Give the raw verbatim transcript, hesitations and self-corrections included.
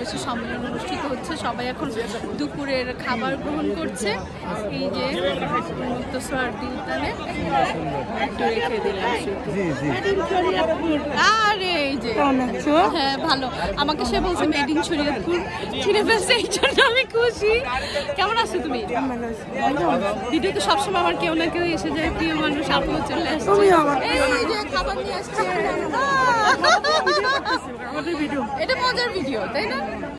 বাংলাদেশে সম্মেলন অনুষ্ঠিত হচ্ছে, সবাই এখন দুপুরের খাবার গ্রহণ করছে। এই যে উন্মুক্ত সোহরাওয়ার্দী উদ্যানে একটু রেখে দিলাম। আরে এই যে হ্যাঁ ভালো, আমাকে সে বলছে মেড ইন শরীয়তপুর চিনে ফেলছে, এই জন্য আমি খুশি। কেমন আছো তুমি? ভিডিওতে সবসময় আমার কেউ না কেউ এসে যায়, প্রিয় মানুষ আপু চলে আসছে, এই যে খাবার নিয়ে আসছে। এটা মজার ভিডিও তাই না?